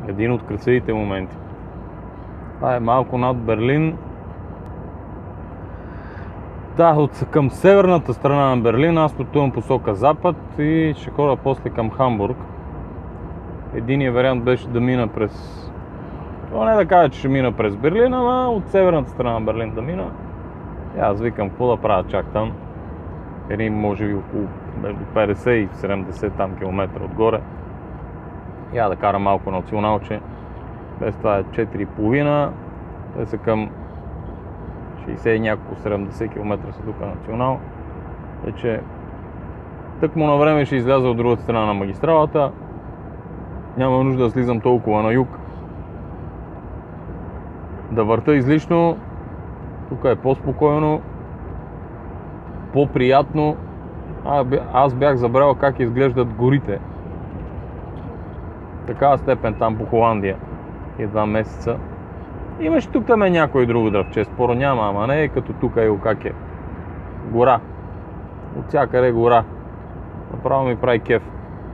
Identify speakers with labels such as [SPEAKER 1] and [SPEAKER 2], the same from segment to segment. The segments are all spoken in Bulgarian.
[SPEAKER 1] един от красивите моменти. Това е малко над Берлин. Да, към северната страна на Берлин, аз пътувам посока запад и ще ходя после към Хамбург. Единият вариант беше да мина през... Това не да кажа, че ще мина през Берлин, ама от северната страна на Берлин да мина. И аз викам, какво да правя чак там? Един, може би, около между 50 и 70 там километра отгоре. Я да карам малко националче. Без това е 4,5. Те са към 60 и няколко 70 км са тук национал. Вече тъкмо на време ще изляза от другата страна на магистралата. Няма нужда да слизам толкова на юг. Да върта излишно. Тук е по-спокойно, по-приятно. Аз бях забрал как изглеждат горите. Такава степен там по Холандия. И 2 месеца. Имаш тук там някой друго дръвче, споро няма, ама не е като тук е как е. Гора. От всякъде гора. Направо ми прави кеф.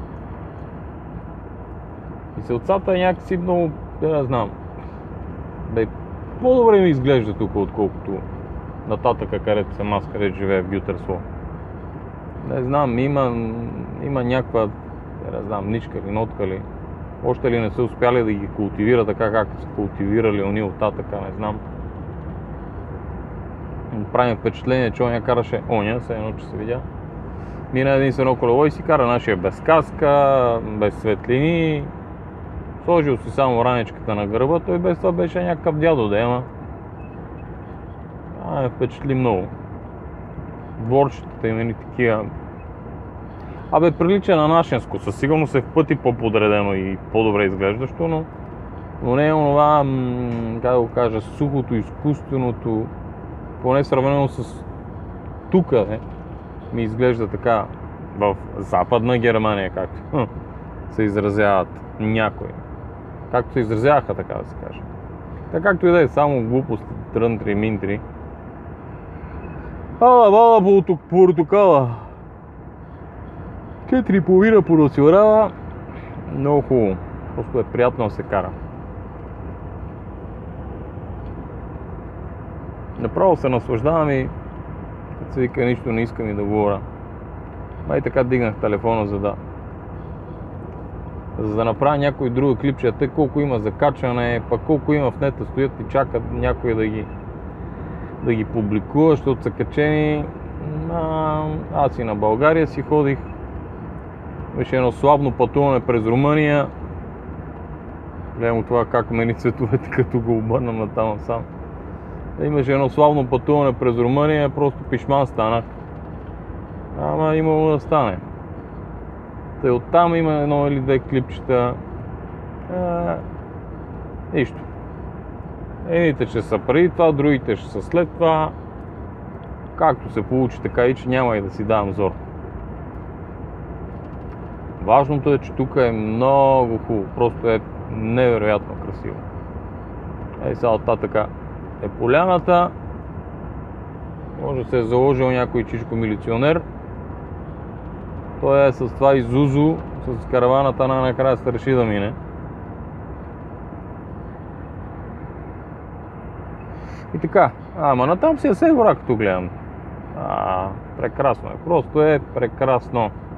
[SPEAKER 1] И селцата е някакси много, не знам. По-добре ми изглежда тук, отколкото нататъка, където съм аз, където живея в Гютерсло. Не знам, има някаква, не знам, нишка или нотка ли. Още ли не са успяли да ги култивира така, както са култивирали они оттатъка, не знам. Прави впечатление, че оня караше, все едно, че се видя. Мина единствено колело и си кара нашия без каска, без светлини. Сложил си само раничката на гърба, той без това беше някакъв дядо да има. Ме впечатли много. Дворчетата има и такива. Прилича на нашенско, със сигурност е в пъти по-подредено и по-добре изглеждащо, но не е онова, как да го кажа, сухото, изкуственото, поне сравнено с тука, ми изглежда така в Западна Германия, както се изразяват някои. Както се изразяваха, така да се каже. Така както и да е, само глупости, трънтри, минтри. Бала портокала. 4,5 по носилрава. Много хубаво. Просто е приятно да се кара. Направо се наслаждавам и като се вика, нищо не искам и да говоря. Май така дигнах телефона, за да направя някой друго клипче, тъй колко има закачане, пък колко има в нета стоят и чакат някой да ги публикува, защото са качени. Аз и на България си ходих. Беше едно славно пътуване през Румъния. Гледам това как мени цветовете, като го обърнам натам сам. Имаше едно славно пътуване през Румъния, просто пишман станах. Ама имало да стане. Тъй оттам има едно или две клипчета. Нищо. Едните ще са преди това, другите ще са след това. Както се получи, така и че няма и да си давам зор. Важното е, че тук е много хубаво, просто е невероятно красиво. Сега оттатъка е поляната. Може да се е заложил някой чичко милиционер. Той е с това Изузу, с караваната накрая се реши да мине. И така, ама натам си е все гора, като гледам. Прекрасно е, просто е прекрасно.